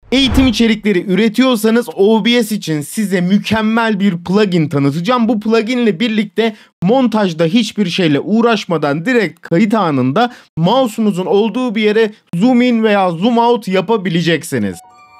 Eğitim içerikleri üretiyorsanız OBS için size mükemmel bir plugin tanıtacağım. Bu plugin ile birlikte montajda hiçbir şeyle uğraşmadan direkt kayıt anında mouse'unuzun olduğu bir yere zoom in veya zoom out yapabileceksiniz.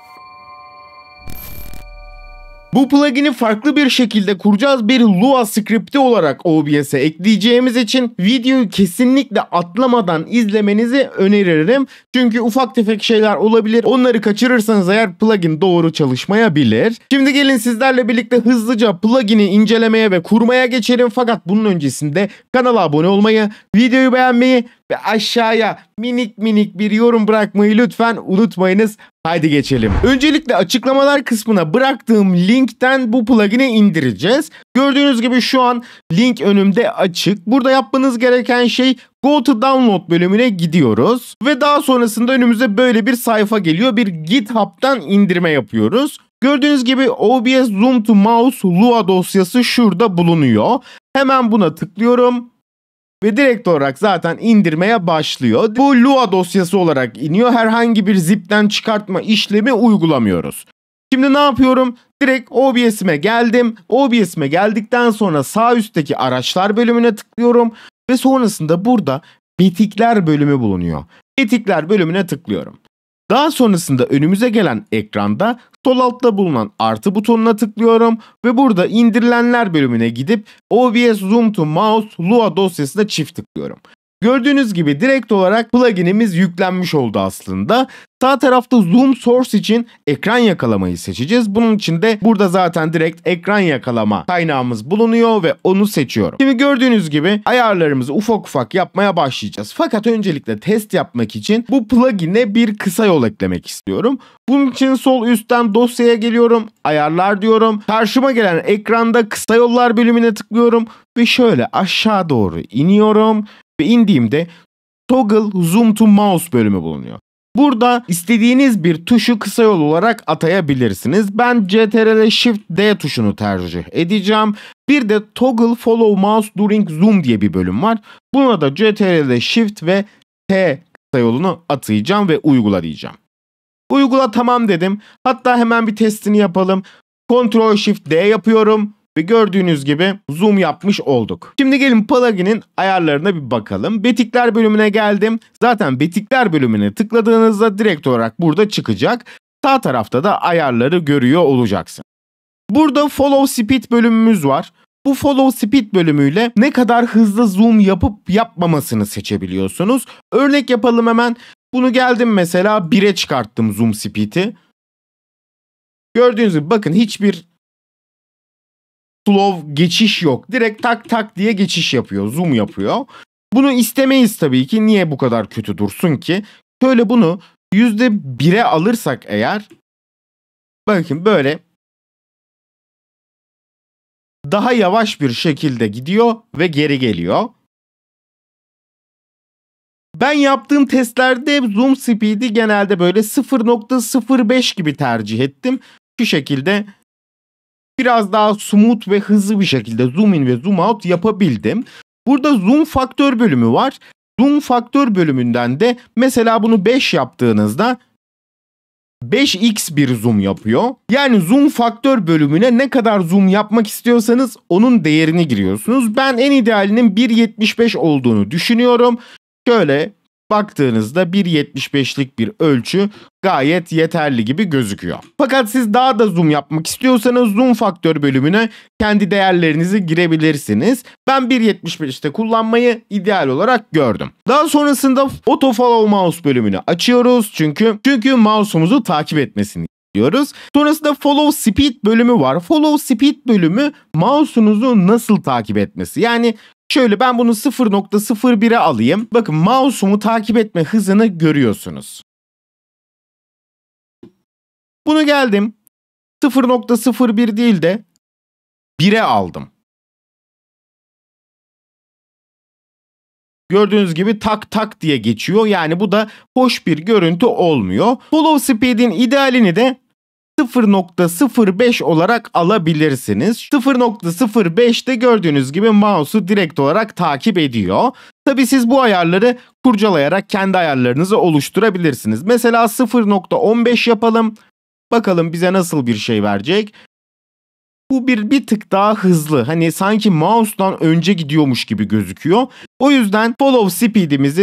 Bu plugin'i farklı bir şekilde kuracağız. Bir Lua script'i olarak OBS'e ekleyeceğimiz için videoyu kesinlikle atlamadan izlemenizi öneririm. Çünkü ufak tefek şeyler olabilir. Onları kaçırırsanız eğer plugin doğru çalışmayabilir. Şimdi gelin sizlerle birlikte hızlıca plugin'i incelemeye ve kurmaya geçelim. Fakat bunun öncesinde kanala abone olmayı, videoyu beğenmeyi ve aşağıya minik bir yorum bırakmayı lütfen unutmayınız. Haydi geçelim. Öncelikle açıklamalar kısmına bıraktığım linkten bu plugin'i indireceğiz. Gördüğünüz gibi şu an link önümde açık. Burada yapmanız gereken şey Go to Download bölümüne gidiyoruz. Ve daha sonrasında önümüze böyle bir sayfa geliyor. Bir GitHub'tan indirme yapıyoruz. Gördüğünüz gibi OBS Zoom to Mouse Lua dosyası şurada bulunuyor. Hemen buna tıklıyorum. Ve direkt olarak zaten indirmeye başlıyor. Bu Lua dosyası olarak iniyor. Herhangi bir zipten çıkartma işlemi uygulamıyoruz. Şimdi ne yapıyorum? Direkt OBS'ime geldim. OBS'ime geldikten sonra sağ üstteki araçlar bölümüne tıklıyorum. Ve sonrasında burada betikler bölümü bulunuyor. Betikler bölümüne tıklıyorum. Daha sonrasında önümüze gelen ekranda sol altta bulunan artı butonuna tıklıyorum ve burada indirilenler bölümüne gidip OBS Zoom to Mouse Lua dosyasına çift tıklıyorum. Gördüğünüz gibi direkt olarak pluginimiz yüklenmiş oldu aslında. Sağ tarafta Zoom Source için ekran yakalamayı seçeceğiz. Bunun için de burada zaten direkt ekran yakalama kaynağımız bulunuyor ve onu seçiyorum. Şimdi gördüğünüz gibi ayarlarımızı ufak yapmaya başlayacağız. Fakat öncelikle test yapmak için bu plugin'e bir kısa yol eklemek istiyorum. Bunun için sol üstten dosyaya geliyorum, ayarlar diyorum. Karşıma gelen ekranda kısa yollar bölümüne tıklıyorum ve şöyle aşağı doğru iniyorum. Ve indiğimde Toggle Zoom to Mouse bölümü bulunuyor. Burada istediğiniz bir tuşu kısa yol olarak atayabilirsiniz. Ben CTRL Shift D tuşunu tercih edeceğim. Bir de Toggle Follow Mouse During Zoom diye bir bölüm var. Buna da CTRL Shift ve T kısa yolunu atayacağım ve uygula diyeceğim. Uygula tamam dedim. Hatta hemen bir testini yapalım. Ctrl Shift D yapıyorum. Ve gördüğünüz gibi zoom yapmış olduk. Şimdi gelin plugin'in ayarlarına bir bakalım. Betikler bölümüne geldim. Zaten betikler bölümüne tıkladığınızda direkt olarak burada çıkacak. Sağ tarafta da ayarları görüyor olacaksın. Burada Follow Speed bölümümüz var. Bu Follow Speed bölümüyle ne kadar hızlı zoom yapıp yapmamasını seçebiliyorsunuz. Örnek yapalım hemen. Bunu geldim mesela 1'e çıkarttım zoom speed'i. Gördüğünüz gibi bakın hiçbir slow geçiş yok. Direkt tak diye geçiş yapıyor. Zoom yapıyor. Bunu istemeyiz tabii ki. Niye bu kadar kötü dursun ki? Şöyle bunu %1'e alırsak eğer bakın böyle daha yavaş bir şekilde gidiyor ve geri geliyor. Ben yaptığım testlerde zoom speed'i genelde böyle 0.05 gibi tercih ettim. Şu şekilde biraz daha smooth ve hızlı bir şekilde zoom in ve zoom out yapabildim. Burada zoom faktör bölümü var. Zoom faktör bölümünden de mesela bunu 5 yaptığınızda 5x bir zoom yapıyor. Yani zoom faktör bölümüne ne kadar zoom yapmak istiyorsanız onun değerini giriyorsunuz. Ben en idealinin 1.75 olduğunu düşünüyorum. Şöyle baktığınızda 1.75'lik bir ölçü gayet yeterli gibi gözüküyor. Fakat siz daha da zoom yapmak istiyorsanız zoom faktör bölümüne kendi değerlerinizi girebilirsiniz. Ben 1.75'te kullanmayı ideal olarak gördüm. Daha sonrasında Auto Follow Mouse bölümünü açıyoruz çünkü mouse'umuzu takip etmesini istiyoruz. Sonrasında Follow Speed bölümü var. Follow Speed bölümü mouse'unuzu nasıl takip etmesi. Yani şöyle ben bunu 0.01'e alayım. Bakın mouse'umu takip etme hızını görüyorsunuz. Bunu geldim 0.01 değil de 1'e aldım. Gördüğünüz gibi tak diye geçiyor. Yani bu da hoş bir görüntü olmuyor. Follow Speed'in idealini de 0.05 olarak alabilirsiniz. 0.05'te gördüğünüz gibi mouse'u direkt olarak takip ediyor. Tabii siz bu ayarları kurcalayarak kendi ayarlarınızı oluşturabilirsiniz. Mesela 0.15 yapalım. Bakalım bize nasıl bir şey verecek. Bu bir tık daha hızlı. Hani sanki mouse'dan önce gidiyormuş gibi gözüküyor. O yüzden follow speed'imizi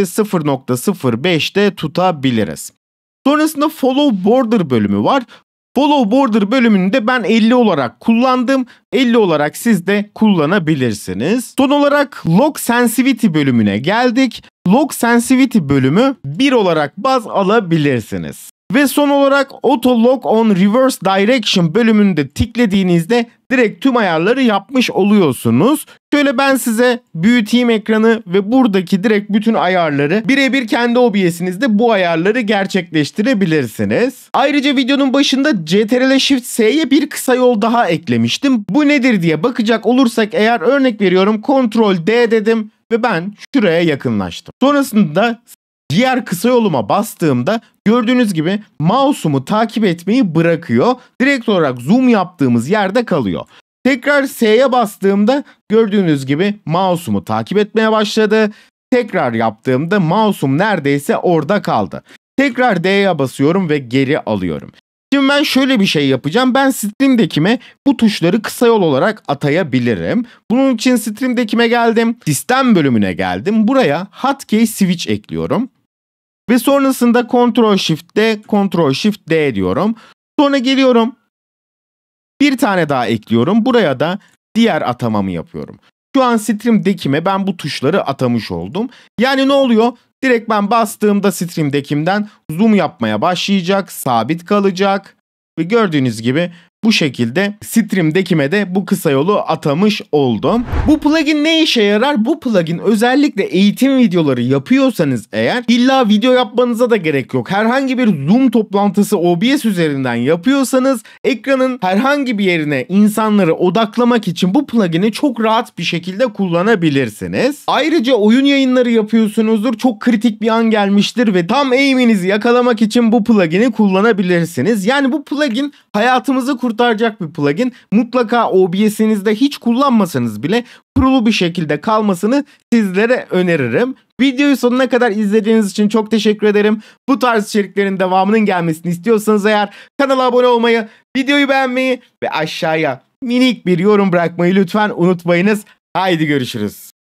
0.05'te tutabiliriz. Sonrasında follow border bölümü var. Follow border bölümünü de ben 50 olarak kullandım. 50 olarak siz de kullanabilirsiniz. Son olarak log sensitivity bölümüne geldik. Log sensitivity bölümü 1 olarak baz alabilirsiniz. Ve son olarak Auto Log on Reverse Direction bölümünü de tıkladığınızda direkt tüm ayarları yapmış oluyorsunuz. Şöyle ben size büyüteyim ekranı ve buradaki direkt bütün ayarları birebir kendi OBS'inizde bu ayarları gerçekleştirebilirsiniz. Ayrıca videonun başında Ctrl+Shift+S'ye bir kısa yol daha eklemiştim. Bu nedir diye bakacak olursak eğer örnek veriyorum Ctrl+D dedim ve ben şuraya yakınlaştım. Sonrasında diğer kısa yoluma bastığımda gördüğünüz gibi mouse'umu takip etmeyi bırakıyor. Direkt olarak zoom yaptığımız yerde kalıyor. Tekrar S'ye bastığımda gördüğünüz gibi mouse'umu takip etmeye başladı. Tekrar yaptığımda mouse'um neredeyse orada kaldı. Tekrar D'ye basıyorum ve geri alıyorum. Şimdi ben şöyle bir şey yapacağım. Ben Stream Deck'ime bu tuşları kısa yol olarak atayabilirim. Bunun için Stream Deck'ime geldim. Sistem bölümüne geldim. Buraya Hotkey Switch ekliyorum. Ve sonrasında Ctrl+Shift+D, Ctrl+Shift+D diyorum. Sonra geliyorum. Bir tane daha ekliyorum. Buraya da diğer atamamı yapıyorum. Şu an Stream Deck'ime ben bu tuşları atamış oldum. Yani ne oluyor? Direkt ben bastığımda Stream Deck'imden zoom yapmaya başlayacak, sabit kalacak. Ve gördüğünüz gibi bu şekilde Stream Deck'ime de bu kısa yolu atamış oldum. Bu plugin ne işe yarar? Bu plugin özellikle eğitim videoları yapıyorsanız eğer illa video yapmanıza da gerek yok. Herhangi bir Zoom toplantısı OBS üzerinden yapıyorsanız ekranın herhangi bir yerine insanları odaklamak için bu plugin'i çok rahat bir şekilde kullanabilirsiniz. Ayrıca oyun yayınları yapıyorsunuzdur. Çok kritik bir an gelmiştir ve tam aim'inizi yakalamak için bu plugin'i kullanabilirsiniz. Yani bu plugin hayatımızı kurtaracak bir plugin. Mutlaka OBS'inizde hiç kullanmasanız bile kurulu bir şekilde kalmasını sizlere öneririm. Videoyu sonuna kadar izlediğiniz için çok teşekkür ederim. Bu tarz içeriklerin devamının gelmesini istiyorsanız eğer kanala abone olmayı, videoyu beğenmeyi ve aşağıya minik bir yorum bırakmayı lütfen unutmayınız. Haydi görüşürüz.